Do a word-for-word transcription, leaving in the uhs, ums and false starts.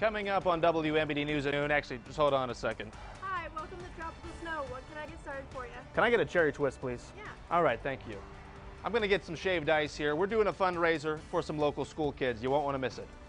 Coming up on W M B D News at noon. Actually, just hold on a second. Hi, welcome to Tropical Snow. What can I get started for you? Can I get a cherry twist, please? Yeah. All right, thank you. I'm going to get some shaved ice here. We're doing a fundraiser for some local school kids. You won't want to miss it.